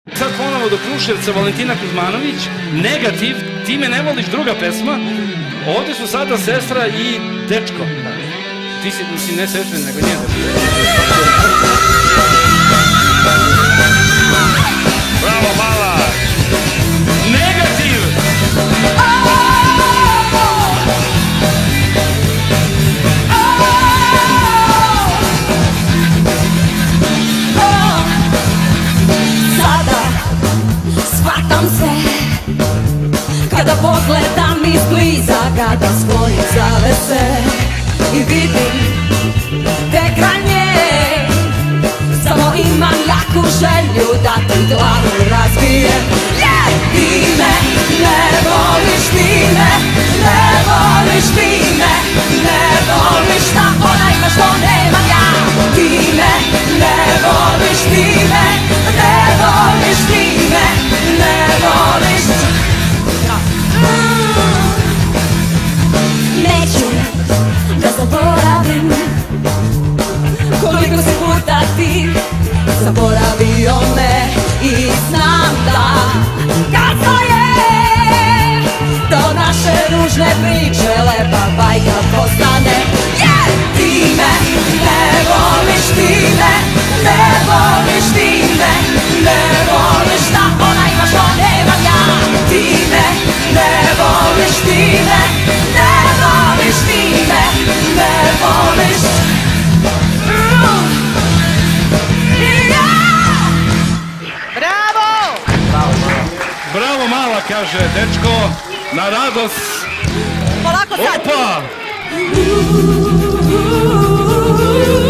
Sad ponovo do Kruševca, Valentina Kuzmanović, Negativ, Ti me ne voliš, druga pesma. Ovde su sada sestra i dečko. Ti si ne sestra, nego nije dečko. Bravo, mala! Negativ! Shvatam se kada pogledam izbliza, kada sklonim zavese i vidim te granje. Samo imam jaku želju da ti glavu razbijem. Ti me ne voliš, ti me ne voliš, ti me ne voliš, šta ona ima što nemam ja. Ti me ne voliš, ti me ne voliš, ti me ne voliš. Neću da zaboravim koliko si puta ti zaboravio me i znam da kasno je do naše ružne priče lepa bajka postane. Ti me ne voliš, ti me ne voliš, ti me ne voliš, šta ona ima što nemam ja. Ti me ne voliš, ti me ne voliš, ti me ne voliš. Bravo, mala, kaže dečko, na radost. Polako sad. Opa!